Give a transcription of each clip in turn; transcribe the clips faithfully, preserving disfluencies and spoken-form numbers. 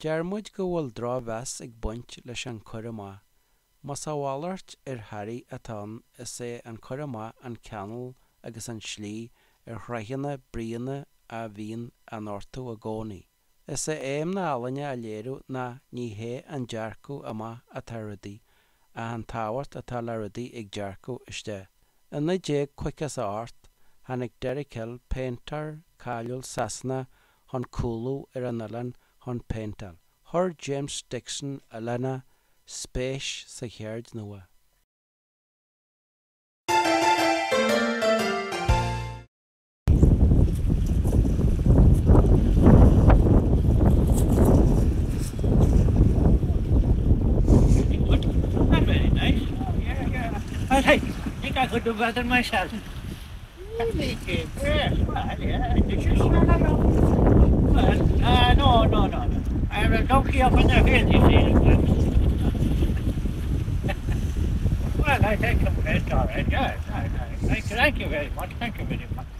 Dearmid go bhfuil drá bheas ag buint leis an cur amach. Mas a bhallairt ar Harry atán is é an cur amach an ceannail agus an slí ar shreichinne bríonna a bhíonn an ortú a gcónaí. Is é éim na Alainne a léiriú na ní hé an dearcú amach atá rudaí a an tábhairt atá le rudaí ag dearcú iste. Ina dé cuicas a ort, hanig deiricill péintear cáiliúil sasna chun cúlú ar an Ullin chun péinteal. Thir James Dixon a lena spéis sa chéard nua. I think I could do better myself. Really? Yes, well, yeah, it's just, well, uh, no, no, no, no. I have a donkey up on the hill, you see. Well, I think it's all right, yes. I, I, thank, you, thank you very much, thank you very much.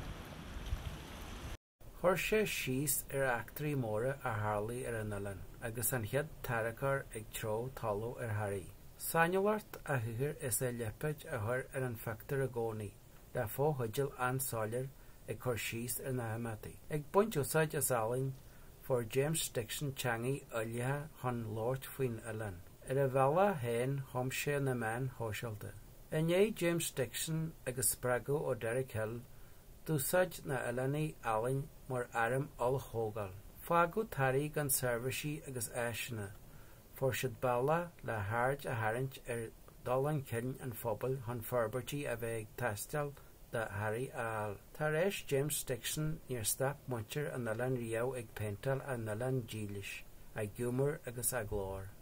Thir sé síos ar eachtarí móra a Harley ar an Ullin, agus an chiad tarachar ag treo talú ar Harry. Sainnealart a thuair is é lepaid a thur ar an feachtar a gcónaí, le fóthuideal an sáilir ag chur síos ar na haimíotaí. Ag buint úsáid is Alainn, for James Dixon teangaí uilighe chun Lord faoin Ullin. Ar a bhela hain thom sé na man hóisialta. Inné James Dixon agus spreagú ó Derrick-Hill, dúsáid na Ullinaí Alainn mar airm olchógal. Fágú tarí gan serviceí agus éisina, for siad balla le háird a hairint ar dul an cinn an phobal chun forbartí a bheith ag taisteal de Harry a al. Tar éis James Dixon níor stap muintir an Ullin riamh ag péinteal an Ullin dílis, ag giúmar agus a glór.